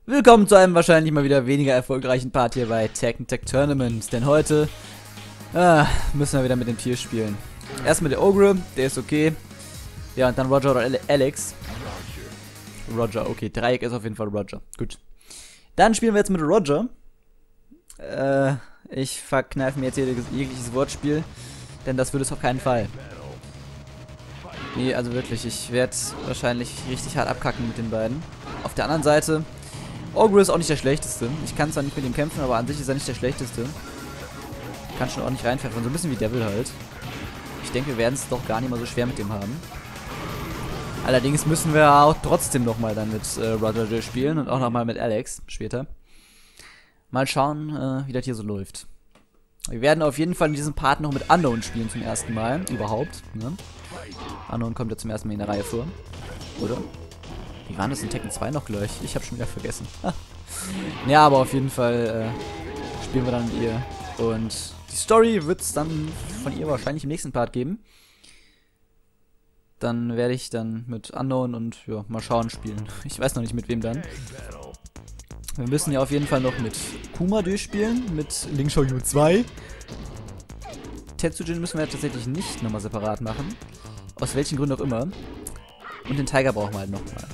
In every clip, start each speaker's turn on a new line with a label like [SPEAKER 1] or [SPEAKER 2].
[SPEAKER 1] Willkommen zu einem wahrscheinlich mal wieder weniger erfolgreichen Part hier bei Tekken Tag Tournament. Denn heute müssen wir wieder mit dem Tier spielen. Erstmal der Ogre, der ist okay. Ja, und dann Roger oder Alex. Roger, okay. Dreieck ist auf jeden Fall Roger. Gut. Dann spielen wir jetzt mit Roger. Ich verkneife mir jetzt jegliches Wortspiel. Denn das würde es auf keinen Fall. Nee, also wirklich, ich werde wahrscheinlich richtig hart abkacken mit den beiden. Auf der anderen Seite, Ogre ist auch nicht der schlechteste. Ich kann zwar nicht mit ihm kämpfen, aber an sich ist er nicht der schlechteste. Kann schon ordentlich reinpfeffern, so ein bisschen wie Devil halt. Ich denke, wir werden es doch gar nicht mal so schwer mit dem haben. Allerdings müssen wir auch trotzdem nochmal dann mit Roger spielen und auch nochmal mit Alex später. Mal schauen, wie das hier so läuft. Wir werden auf jeden Fall in diesem Part noch mit Unknown spielen zum ersten Mal, überhaupt. Ne? Unknown kommt ja zum ersten Mal in der Reihe vor, oder? Wie waren das in Tekken 2 noch gleich? Ich habe schon wieder vergessen. Ja, aber auf jeden Fall spielen wir dann mit ihr. Und die Story wird es dann von ihr wahrscheinlich im nächsten Part geben. Dann werde ich dann mit Unknown und ja, mal schauen spielen. Ich weiß noch nicht mit wem dann. Wir müssen ja auf jeden Fall noch mit Kuma durchspielen, mit Ling Xiaoyu 2. Tetsujin müssen wir ja tatsächlich nicht nochmal separat machen. Aus welchen Gründen auch immer. Und den Tiger brauchen wir halt nochmal.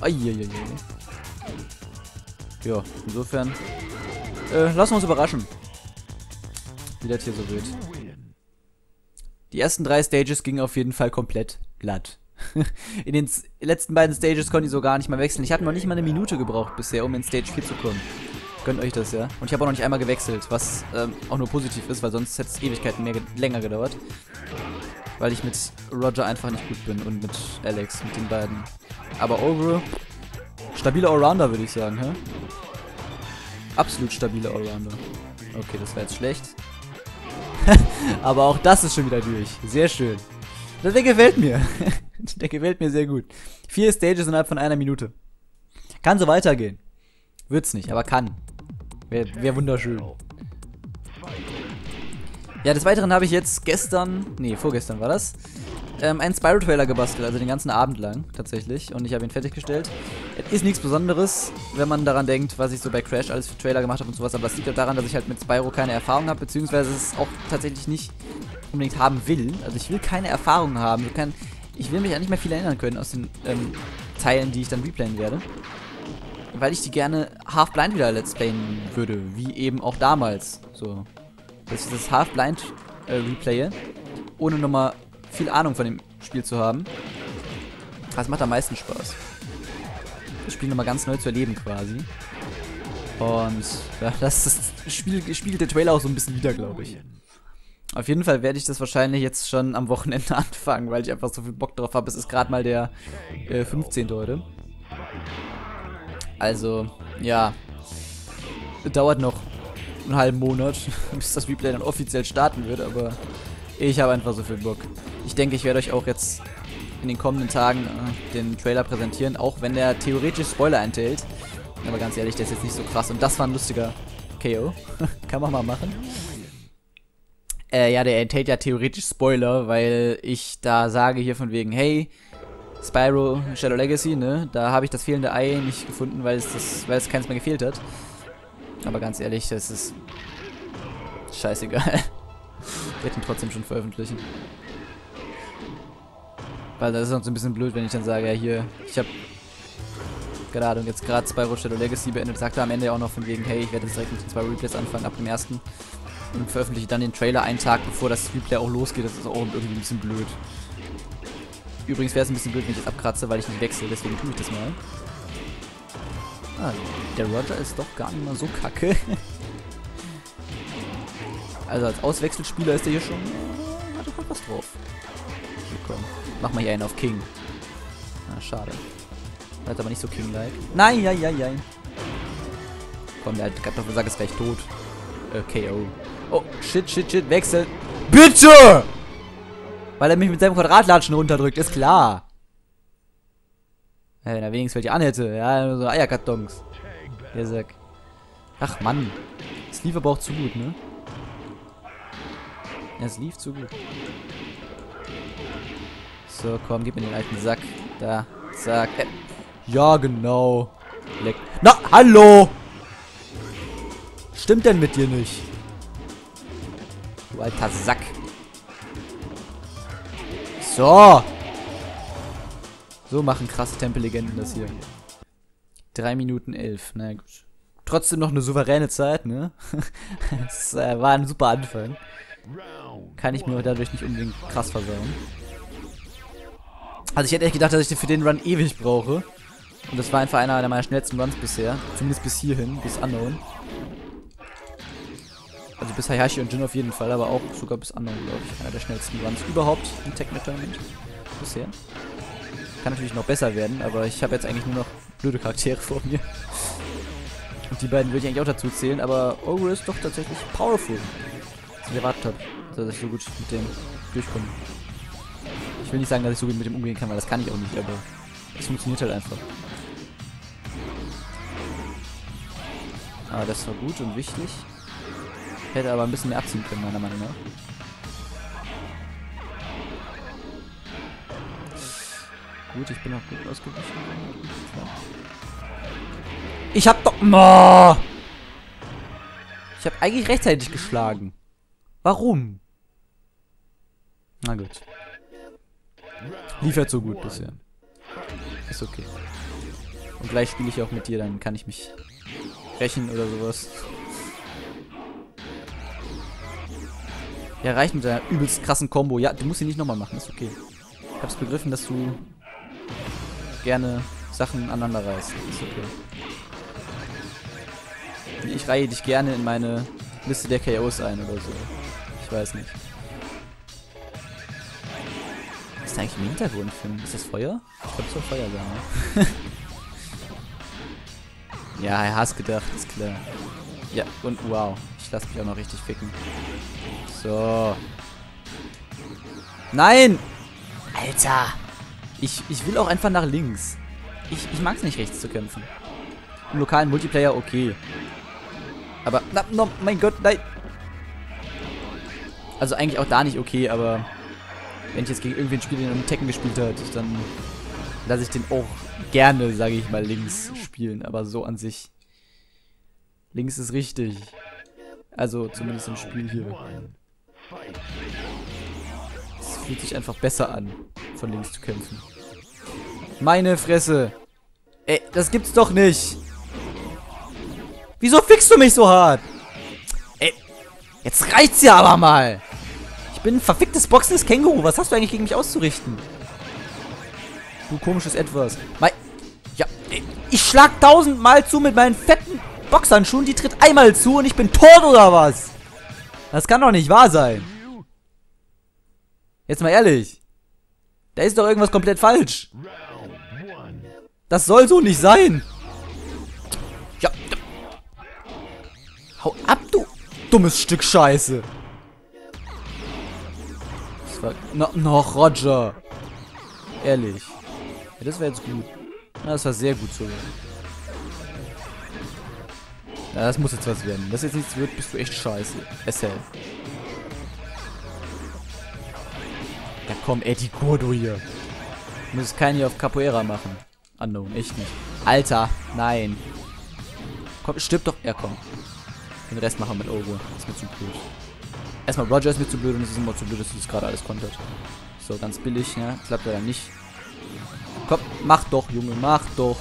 [SPEAKER 1] Ja, insofern lassen wir uns überraschen, wie das hier so wird. Die ersten 3 Stages gingen auf jeden Fall komplett glatt. In den letzten beiden Stages konnte ich so gar nicht mal wechseln. Ich habe noch nicht mal eine Minute gebraucht bisher, um in Stage 4 zu kommen. Gönnt euch das, ja. Und ich habe auch noch nicht einmal gewechselt, was auch nur positiv ist, weil sonst hätte es Ewigkeiten länger gedauert. Weil ich mit Roger einfach nicht gut bin und mit Alex, mit den beiden. Aber Ogre, stabiler Allrounder, würde ich sagen, hä? Absolut stabiler Allrounder. Okay, das war jetzt schlecht. Aber auch das ist schon wieder durch. Sehr schön. Der gefällt mir. Der gefällt mir sehr gut. 4 Stages innerhalb von 1 Minute. Kann so weitergehen. Wird's nicht, aber kann. Wär wunderschön. Ja, des Weiteren habe ich jetzt vorgestern war das, einen Spyro-Trailer gebastelt, also den ganzen Abend lang, tatsächlich. Und ich habe ihn fertiggestellt. Es ist nichts Besonderes, wenn man daran denkt, was ich so bei Crash alles für Trailer gemacht habe und sowas. Aber das liegt auch daran, dass ich halt mit Spyro keine Erfahrung habe, beziehungsweise es auch tatsächlich nicht unbedingt haben will. Also ich will keine Erfahrung haben. Ich will mich an nicht mehr viel erinnern können aus den Teilen, die ich dann replayen werde. Weil ich die gerne half-blind wieder let's playen würde, wie eben auch damals. So, dass ich das half-blind replaye, ohne nochmal viel Ahnung von dem Spiel zu haben. Das macht am meisten Spaß. Das Spiel nochmal ganz neu zu erleben quasi. Und ja, das spiegelt der Trailer auch so ein bisschen wieder, glaube ich. Auf jeden Fall werde ich das wahrscheinlich jetzt schon am Wochenende anfangen, weil ich einfach so viel Bock drauf habe. Es ist gerade mal der 15. heute. Also, ja. Dauert noch einen halben Monat, bis das Replay dann offiziell starten wird, aber ich habe einfach so viel Bock. Ich denke, ich werde euch auch jetzt in den kommenden Tagen den Trailer präsentieren, auch wenn der theoretisch Spoiler enthält. Aber ganz ehrlich, der ist jetzt nicht so krass. Und das war ein lustiger KO. Kann man mal machen. Ja, der enthält ja theoretisch Spoiler, weil ich da sage hier von wegen, hey, Spyro Shadow Legacy, ne? Da habe ich das fehlende Ei nicht gefunden, weil es keins mehr gefehlt hat. Aber ganz ehrlich, das ist scheißegal. Ich werde ihn trotzdem schon veröffentlichen. Weil das ist sonst ein bisschen blöd, wenn ich dann sage, ja hier, ich habe keine Ahnung, jetzt gerade Spyro Shadow Legacy beendet, sagt er am Ende ja auch noch von wegen, hey, ich werde jetzt direkt mit den 2 Replays anfangen ab dem 1. Und veröffentliche dann den Trailer einen Tag, bevor das Replay auch losgeht. Das ist auch irgendwie ein bisschen blöd. Übrigens wäre es ein bisschen blöd, wenn ich jetzt abkratze, weil ich nicht wechsle, deswegen tue ich das mal. Ah, der Roger ist doch gar nicht mal so kacke. Also als Auswechselspieler ist der hier schon... hat doch was drauf. Okay, komm. Mach mal hier einen auf King. Ah, schade. Das ist aber nicht so King-like. Nein, ja. Komm, der Kartoffelsack ist gleich tot. KO. Oh, shit, wechsel. Bitte! Weil er mich mit seinem Quadratlatschen runterdrückt, ist klar. Ja, wenn er wenigstens welche anhätte. Ja, nur so Eierkartons. Der Sack. Ach, Mann. Es lief aber auch zu gut, ne? Ja, es lief zu gut. So, komm, gib mir den alten Sack. Da, zack. Ja, genau. Leck. Na, hallo! stimmt denn mit dir nicht? Du alter Sack. So. So machen krasse Tempellegenden das hier. 3 Minuten 11. Na gut. Trotzdem noch eine souveräne Zeit, ne? Es war ein super Anfang. Kann ich mir dadurch nicht unbedingt krass versauen. Also ich hätte echt gedacht, dass ich für den Run ewig brauche. Und das war einfach einer meiner schnellsten Runs bisher. Zumindest bis hierhin, bis Unknown. Also bis Hayashi und Jin auf jeden Fall, aber auch sogar bis Unknown, glaube ich. Einer der schnellsten Runs überhaupt im Tekken-Tournament. Bisher. Kann natürlich noch besser werden, aber ich habe jetzt eigentlich nur noch blöde Charaktere vor mir. Und die beiden würde ich eigentlich auch dazu zählen, aber Ogre ist doch tatsächlich powerful. Was ich erwartet habe, dass ich so gut mit dem durchkomme. Ich will nicht sagen, dass ich so gut mit dem umgehen kann, weil das kann ich auch nicht, aber es funktioniert halt einfach. Aber das war gut und wichtig. Hätte aber ein bisschen mehr abziehen können, meiner Meinung nach. Gut, ich bin auch gut ausgewichen. Ich hab doch... Oh! Ich hab eigentlich rechtzeitig geschlagen. Warum? Na gut. Liefert so gut bisher. Ist okay. Und gleich spiele ich auch mit dir, dann kann ich mich rächen oder sowas. Ja, reicht mit der übelst krassen Combo. Ja, du musst sie nicht nochmal machen, ist okay. Ich hab's begriffen, dass du gerne Sachen aneinander reißt. Ist okay. Ich reihe dich gerne in meine Liste der KOs ein oder so. Ich weiß nicht. Was ist da eigentlich im Hintergrund für? Ist das Feuer? Ich glaube, es soll Feuer sein. Ne? Ja, er hat's gedacht, ist klar. Ja, und wow. Ich lasse mich auch noch richtig ficken. So. Nein! Alter! Ich will auch einfach nach links. Ich mag es nicht, rechts zu kämpfen. Im lokalen Multiplayer okay. Aber, no, mein Gott, nein! Also eigentlich auch da nicht okay, aber wenn ich jetzt gegen irgendwen spiele, der einen Tekken gespielt hat, dann lasse ich den auch gerne, sage ich mal, links spielen. Aber so an sich. Links ist richtig. Also zumindest im Spiel hier. Es fühlt sich einfach besser an, von links zu kämpfen. Meine Fresse. Ey, das gibt's doch nicht. Wieso fickst du mich so hart? Ey, jetzt reicht's ja aber mal. Ich bin ein verficktes boxendes Känguru. Was hast du eigentlich gegen mich auszurichten? Du komisches Etwas. Ja, ey, ich schlag 1000-mal zu mit meinen fetten Boxhandschuhen. Die tritt einmal zu und ich bin tot oder was? Das kann doch nicht wahr sein. Jetzt mal ehrlich. Da ist doch irgendwas komplett falsch. Das soll so nicht sein. Ja. Hau ab, du dummes Stück Scheiße. Das war... noch Roger. Ehrlich. Ja, das wäre jetzt gut. Ja, das war sehr gut sogar. Ja, das muss jetzt was werden. Wenn das jetzt nichts wird, bist du echt scheiße. SL. Ja komm, Eddie Gordo hier. Du musst keinen hier auf Capoeira machen. Unknown, echt nicht. Alter, nein. Komm, stirb doch. Ja, komm. Den Rest machen wir mit Ogre. Das ist mir zu blöd. Erstmal Roger ist mir zu blöd und es ist immer zu blöd, dass du das gerade alles kontert. So, ganz billig, ja. Klappt leider nicht. Komm, mach doch, Junge, mach doch.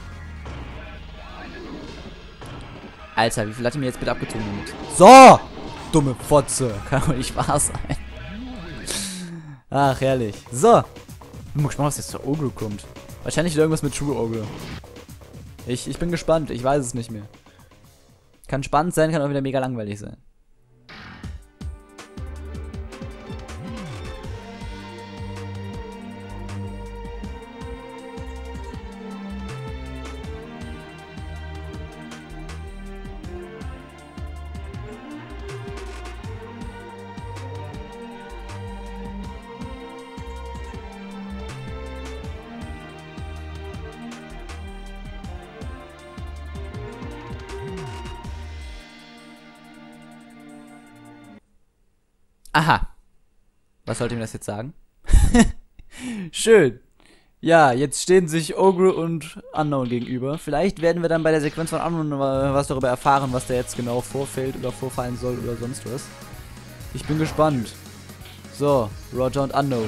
[SPEAKER 1] Alter, wie viel hat er mir jetzt bitte abgezogen damit? So! Dumme Fotze. Kann doch nicht wahr sein. Ach, herrlich. So. Ich bin mal gespannt, was jetzt zur Ogre kommt. Wahrscheinlich irgendwas mit True Ogre. Ich bin gespannt. Ich weiß es nicht mehr. Kann spannend sein, kann auch wieder mega langweilig sein. Aha. Was sollte mir das jetzt sagen? Schön. Ja, jetzt stehen sich Ogre und Unknown gegenüber. Vielleicht werden wir dann bei der Sequenz von Unknown was darüber erfahren, was da jetzt genau vorfällt oder vorfallen soll oder sonst was. Ich bin gespannt. So, Roger und Unknown.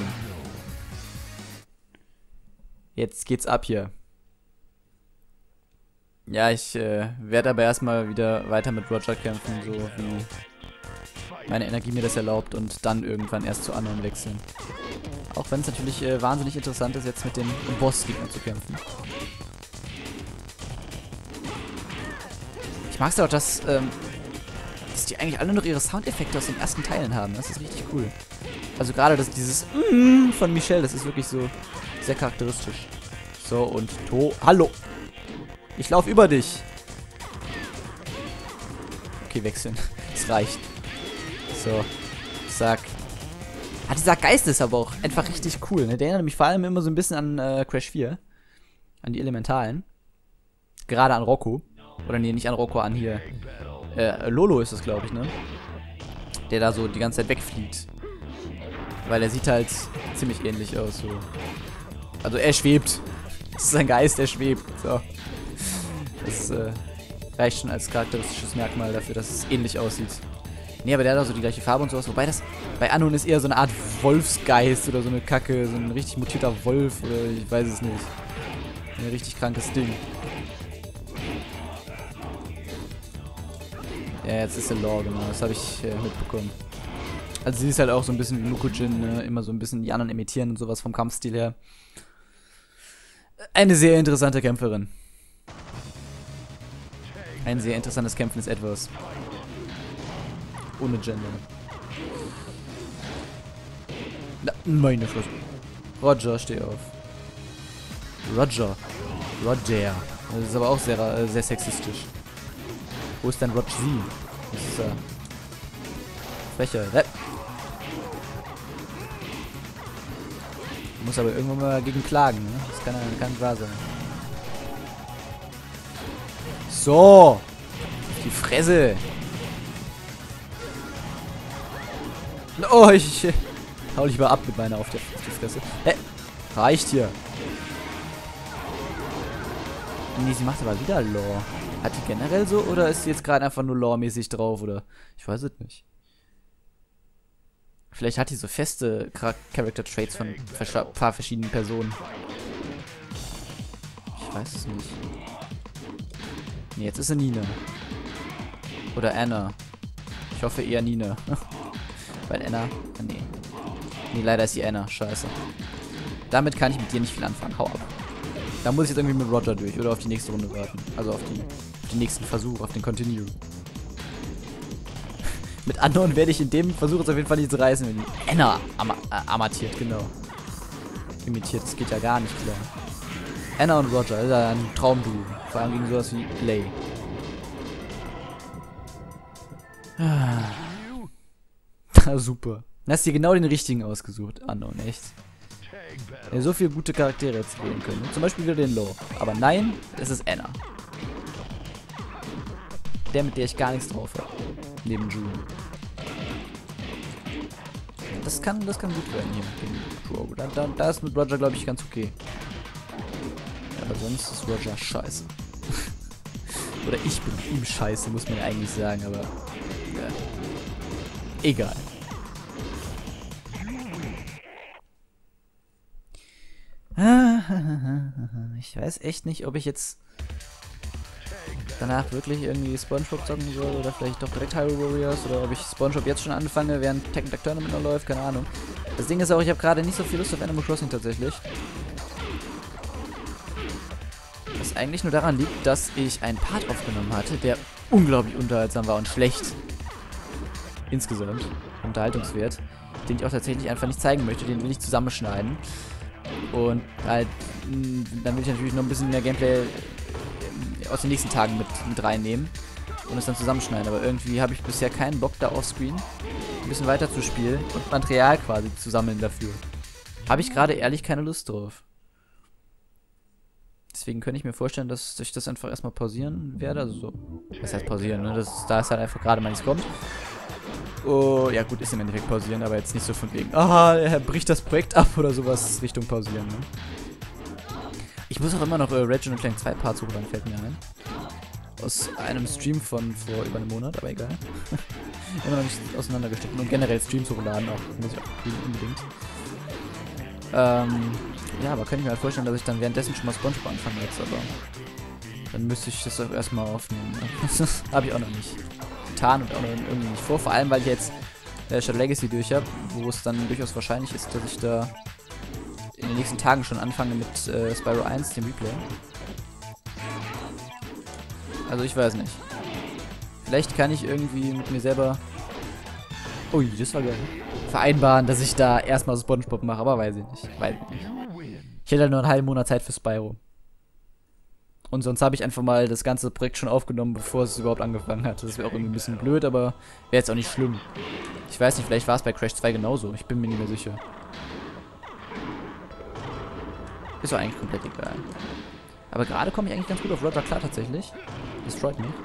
[SPEAKER 1] Jetzt geht's ab hier. Ja, ich werde aber erstmal wieder weiter mit Roger kämpfen, so wie meine Energie mir das erlaubt und dann irgendwann erst zu Unknown wechseln. Auch wenn es natürlich wahnsinnig interessant ist, jetzt mit dem Bossgegner zu kämpfen. Ich mag es auch, dass die eigentlich alle noch ihre Soundeffekte aus den ersten Teilen haben. Das ist richtig cool. Also gerade dieses von Michelle, das ist wirklich so sehr charakteristisch. So, und Hallo! Ich laufe über dich! Okay, wechseln. Das reicht. So. Zack. Ah, dieser Geist ist aber auch einfach richtig cool. Ne? Der erinnert mich vor allem immer so ein bisschen an Crash 4. An die Elementalen. Gerade an Rocco. Oder nee, nicht an Rocco, an hier. Lolo ist es, glaube ich, ne? Der da so die ganze Zeit wegfliegt. Weil er sieht halt ziemlich ähnlich aus. So. Also er schwebt. Das ist ein Geist, der schwebt. So. Das reicht schon als charakteristisches Merkmal dafür, dass es ähnlich aussieht. Nee, aber der hat auch so die gleiche Farbe und sowas. Wobei das bei Unknown ist eher so eine Art Wolfsgeist oder so eine Kacke. So ein richtig mutierter Wolf oder ich weiß es nicht. Ein richtig krankes Ding. Ja, jetzt ist der Lore, genau. Das habe ich mitbekommen. Also sie ist halt auch so ein bisschen wie Mukujin, ne? Immer so ein bisschen die anderen imitieren und sowas vom Kampfstil her. Eine sehr interessante Kämpferin. Ein sehr interessantes Kämpfen ist etwas. Ohne Gender. Na, meine Fresse. Roger, steh auf. Roger. Roger. Das ist aber auch sehr sexistisch. Wo ist denn Roger Z? Das ist Frecher. Muss aber irgendwann mal dagegen klagen, ne? Das kann nicht wahr sein. So! Die Fresse! Oh, ich hau lieber ab mit meiner auf die Fresse. Reicht hier. Nee, sie macht aber wieder Lore. Hat die generell so oder ist sie jetzt gerade einfach nur Lore-mäßig drauf oder? Ich weiß es nicht. Vielleicht hat die so feste Character-Traits von ein paar verschiedenen Personen. Ich weiß es nicht. Nee, jetzt ist sie Nina. Oder Anna. Ich hoffe eher Nina. Weil Anna... Nee. Nee, leider ist sie Anna. Scheiße. Damit kann ich mit dir nicht viel anfangen. Hau ab. Da muss ich jetzt irgendwie mit Roger durch oder auf die nächste Runde warten. Also auf den nächsten Versuch, auf den Continue. Mit Unknown werde ich in dem Versuch jetzt auf jeden Fall nicht zu reißen, wenn die Anna amatiert, genau. Imitiert, das geht ja gar nicht klar. Anna und Roger, das ist ja ein Traumduo. Vor allem gegen sowas wie Lay. Super. Du hast dir genau den richtigen ausgesucht, Unknown, echt. Ja, so viele gute Charaktere jetzt wählen können. Zum Beispiel wieder den Law. Aber nein, es ist Anna. Der, mit der ich gar nichts drauf habe. Neben June. Das kann gut werden hier mit dem Crow. Da ist mit Roger, glaube ich, ganz okay. Aber sonst ist Roger scheiße. Oder ich bin ihm scheiße, muss man ja eigentlich sagen, aber... Ja. Egal. Ich weiß echt nicht, ob ich jetzt danach wirklich irgendwie Spongebob zocken soll oder vielleicht doch direkt Hyrule Warriors oder ob ich Spongebob jetzt schon anfange, während Tekken Tag Tournament noch läuft, keine Ahnung. Das Ding ist auch, ich habe gerade nicht so viel Lust auf Animal Crossing tatsächlich. Was eigentlich nur daran liegt, dass ich einen Part aufgenommen hatte, der unglaublich unterhaltsam war und schlecht. Insgesamt. Unterhaltungswert. Den ich auch tatsächlich einfach nicht zeigen möchte, den will ich zusammenschneiden. Und halt, dann will ich natürlich noch ein bisschen mehr Gameplay aus den nächsten Tagen mit reinnehmen und es dann zusammenschneiden. Aber irgendwie habe ich bisher keinen Bock da offscreen ein bisschen weiter zu spielen und Material quasi zu sammeln dafür. Habe ich gerade ehrlich keine Lust drauf. Deswegen könnte ich mir vorstellen, dass ich das einfach erstmal pausieren werde. Also so, was heißt pausieren, ne? Da ist halt einfach gerade mal nichts kommt. Oh, ja gut, ist im Endeffekt pausieren, aber jetzt nicht so von wegen, er bricht das Projekt ab oder sowas Richtung pausieren, ne? Ich muss auch immer noch Ratchet & Clank 2 Parts hochladen, fällt mir ein. Aus einem Stream von vor über einem Monat, aber egal. Immer noch nicht auseinandergesteckt. Und generell Streams hochladen auch, muss ich auch unbedingt. Ja, aber kann ich mir halt vorstellen, dass ich dann währenddessen schon mal SpongeBob anfange jetzt, aber dann müsste ich das auch erstmal aufnehmen. Ne? Das habe ich auch noch nicht getan und auch noch irgendwie nicht vor. Vor allem, weil ich jetzt Shadow Legacy durch habe, wo es dann durchaus wahrscheinlich ist, dass ich da in den nächsten Tagen schon anfange mit Spyro 1, dem Replay. Also ich weiß nicht. Vielleicht kann ich irgendwie mit mir selber... Ui, das war geil. Vereinbaren, dass ich da erstmal SpongeBob mache, aber weiß ich nicht. Ich hätte halt nur einen halben Monat Zeit für Spyro. Und sonst habe ich einfach mal das ganze Projekt schon aufgenommen, bevor es überhaupt angefangen hat. Das wäre auch irgendwie ein bisschen blöd, aber wäre jetzt auch nicht schlimm. Ich weiß nicht, vielleicht war es bei Crash 2 genauso. Ich bin mir nicht mehr sicher. Ist doch eigentlich komplett egal. Aber gerade komme ich eigentlich ganz gut auf Roger klar tatsächlich. Das freut mich.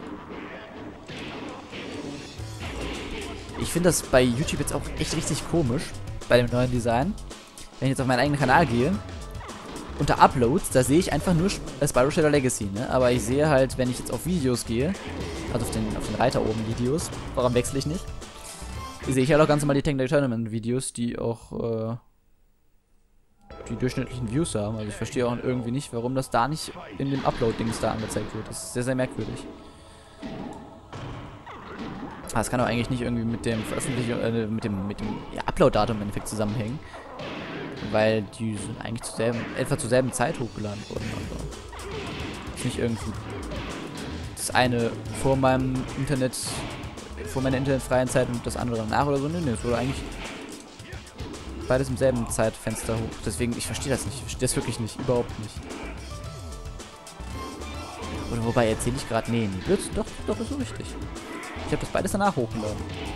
[SPEAKER 1] Ich finde das bei YouTube jetzt auch echt richtig komisch, bei dem neuen Design. Wenn ich jetzt auf meinen eigenen Kanal gehe, unter Uploads, da sehe ich einfach nur Spyro Shadow Legacy, ne? Aber ich sehe halt, wenn ich jetzt auf Videos gehe, also auf den Reiter oben Videos, warum wechsle ich nicht, sehe ich halt auch ganz normal die Tank Tournament Videos, die auch die durchschnittlichen Views haben. Also ich verstehe auch irgendwie nicht, warum das da nicht in dem Upload-Dings da angezeigt wird. Das ist sehr, sehr merkwürdig. Das kann doch eigentlich nicht irgendwie mit dem mit dem Upload-Datum im Endeffekt zusammenhängen. Weil die sind eigentlich etwa zur selben Zeit hochgeladen worden. Also ist nicht irgendwie das eine vor meiner internetfreien Zeit und das andere danach oder so. Nee, es wurde eigentlich beides im selben Zeitfenster hoch. Deswegen, ich verstehe das nicht. Ich verstehe das wirklich nicht. Überhaupt nicht. Oder wobei erzähle ich gerade. Nee, doch, ist so richtig. Ich habe das beides danach hochgeladen.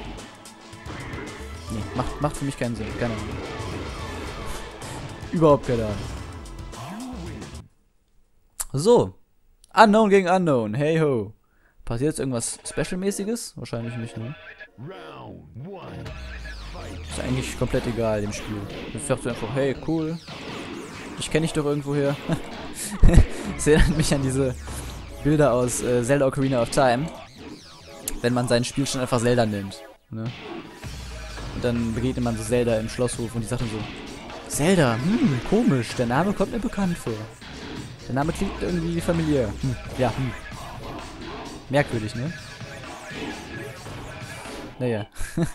[SPEAKER 1] Nee, macht für mich keinen Sinn. Keine Ahnung. Überhaupt keine Ahnung. So. Unknown gegen Unknown. Hey ho. Passiert jetzt irgendwas Special-mäßiges? Wahrscheinlich nicht, ne? Ist eigentlich komplett egal, dem Spiel. Ich dachte einfach, hey, cool. Ich kenne dich doch irgendwoher. Das erinnert mich an diese Bilder aus Zelda Ocarina of Time. Wenn man sein Spiel schon einfach Zelda nennt. Ne? Und dann begegnet man so Zelda im Schlosshof und die sagt dann so, Zelda, komisch, der Name kommt mir bekannt vor. Der Name klingt irgendwie familiär. Ja, merkwürdig, ne? Naja.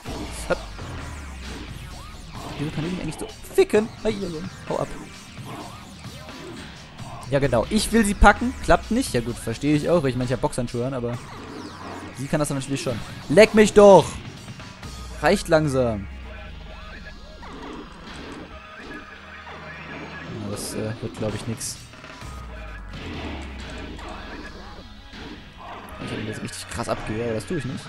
[SPEAKER 1] Wieso kann ich mich eigentlich so ficken? Hau ab. Ja genau, ich will sie packen, klappt nicht. Ja gut, verstehe ich auch, weil ich mancher Boxhandschuhe an, aber sie kann das dann natürlich schon. Leck mich doch! Reicht langsam. Ja, das wird, glaube ich, nix. Ich habe jetzt richtig krass abgehe, aber das tue ich nicht.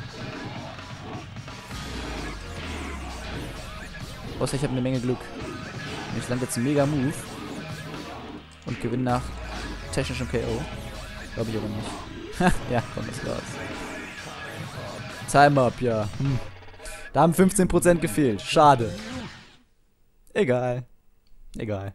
[SPEAKER 1] Außer ich habe eine Menge Glück. Und ich lande jetzt einen Mega Move. Und gewinne nach technischem KO. Glaube ich aber nicht. Ja, komm, das war's. Time up, ja. Da haben 15% gefehlt. Schade. Egal. Egal.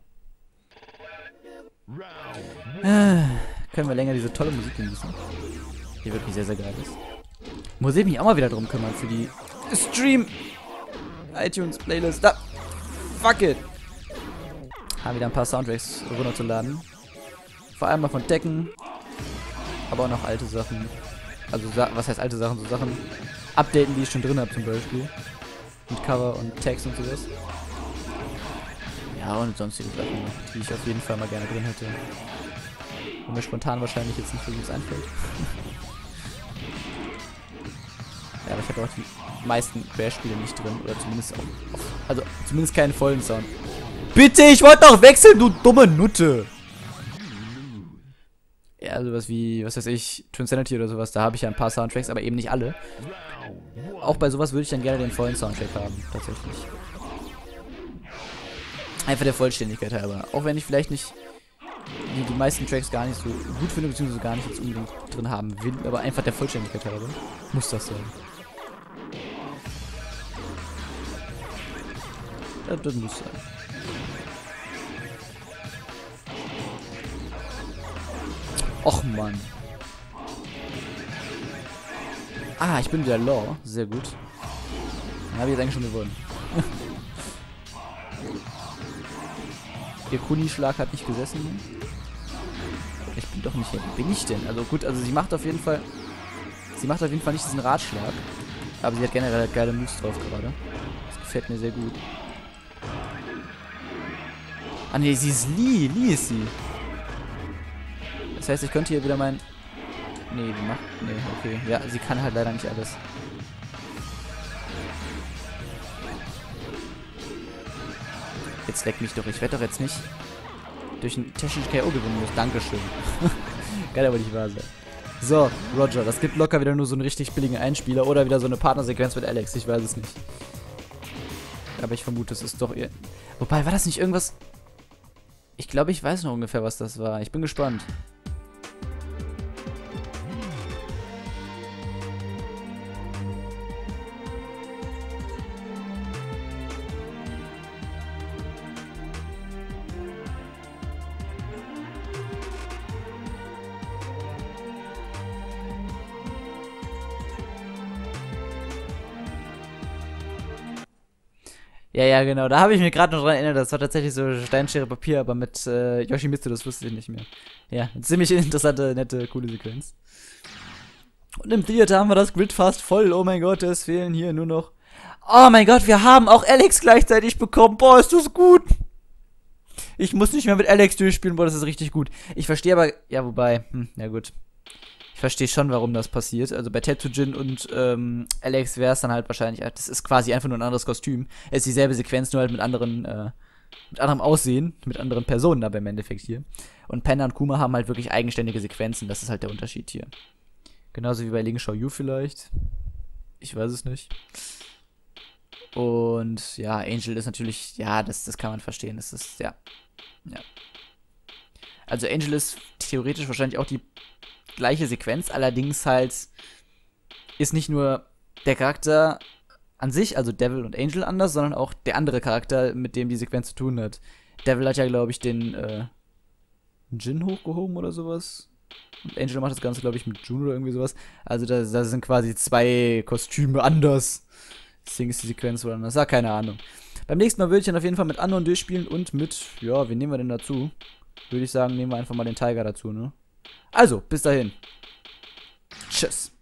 [SPEAKER 1] Können wir länger diese tolle Musik genießen. Die wirklich sehr, sehr geil ist. Muss ich mich auch mal wieder drum kümmern für die Stream iTunes Playlist. Da. Fuck it. Haben wieder ein paar Soundtracks runterzuladen. Vor allem mal von Tekken. Aber auch noch alte Sachen. Also, was heißt alte Sachen? So Sachen updaten, die ich schon drin habe zum Beispiel. Mit Cover und Text und sowas. Ja, und sonstige Sachen, die ich auf jeden Fall mal gerne drin hätte. Und mir spontan wahrscheinlich jetzt nicht wirklich einfällt. Ja, aber ich habe auch die meisten Crash-Spiele nicht drin. Oder zumindest auch also zumindest keinen vollen Sound. Bitte, ich wollte doch wechseln, du dumme Nutte! Ja, sowas wie, was weiß ich, Twinsanity oder sowas, da habe ich ja ein paar Soundtracks, aber eben nicht alle. Auch bei sowas würde ich dann gerne den vollen Soundtrack haben, tatsächlich. Einfach der Vollständigkeit halber. Auch wenn ich vielleicht nicht die meisten Tracks gar nicht so gut finde, beziehungsweise gar nicht jetzt unbedingt drin haben will, aber einfach der Vollständigkeit halber muss das sein. Ja, das muss sein. Och, Mann. Ah, ich bin wieder Law. Sehr gut. Dann habe ich jetzt eigentlich schon gewonnen. Ihr Kuni-Schlag hat nicht gesessen. Ich bin doch nicht hier. Wo bin ich denn? Also gut, also sie macht auf jeden Fall... Sie macht auf jeden Fall nicht diesen Ratschlag. Aber sie hat generell halt geile Moves drauf gerade. Das gefällt mir sehr gut. Ah ne, sie ist Lee. Lee ist sie. Das heißt, ich könnte hier wieder mein... Nee, die macht... Nee, okay. Ja, sie kann halt leider nicht alles. Jetzt leck mich doch. Ich werde doch jetzt nicht durch einen technischen KO gewinnen müssen. Dankeschön. Kann aber nicht wahr sein. So, Roger. Das gibt locker wieder nur so einen richtig billigen Einspieler oder wieder so eine Partnersequenz mit Alex. Ich weiß es nicht. Aber ich vermute, es ist doch ihr... Wobei, war das nicht irgendwas... Ich glaube, ich weiß noch ungefähr, was das war. Ich bin gespannt. Ja, ja, genau. Da habe ich mich gerade noch dran erinnert. Das war tatsächlich so Steinschere Papier, aber mit Yoshimitsu, das wusste ich nicht mehr. Ja, eine ziemlich interessante, nette, coole Sequenz. Und im Theater haben wir das Grid fast voll. Oh mein Gott, es fehlen hier nur noch... Oh mein Gott, wir haben auch Alex gleichzeitig bekommen. Boah, ist das gut. Ich muss nicht mehr mit Alex durchspielen. Boah, das ist richtig gut. Ich verstehe aber... Ja, wobei... ja gut. Ich verstehe schon, warum das passiert. Also bei Tetsujin und Alex wäre es dann halt wahrscheinlich, das ist quasi einfach nur ein anderes Kostüm. Es ist dieselbe Sequenz, nur halt mit anderem Aussehen, mit anderen Personen aber im Endeffekt hier. Und Panda und Kuma haben halt wirklich eigenständige Sequenzen, das ist halt der Unterschied hier. Genauso wie bei Ling Xiaoyu vielleicht. Ich weiß es nicht. Und ja, Angel ist natürlich, ja, das kann man verstehen. Das ist, ja. Also Angel ist theoretisch wahrscheinlich auch die gleiche Sequenz, allerdings halt ist nicht nur der Charakter an sich, also Devil und Angel anders, sondern auch der andere Charakter, mit dem die Sequenz zu tun hat. Devil hat ja, glaube ich, den Jin hochgehoben oder sowas. Und Angel macht das Ganze, glaube ich, mit Jun oder irgendwie sowas. Also da sind quasi zwei Kostüme anders. Deswegen ist die Sequenz wohl anders. Ja, keine Ahnung. Beim nächsten Mal würde ich dann auf jeden Fall mit Unknown durchspielen und mit, ja, wen nehmen wir denn dazu? Würde ich sagen, nehmen wir einfach mal den Tiger dazu, ne? Also, bis dahin. Tschüss.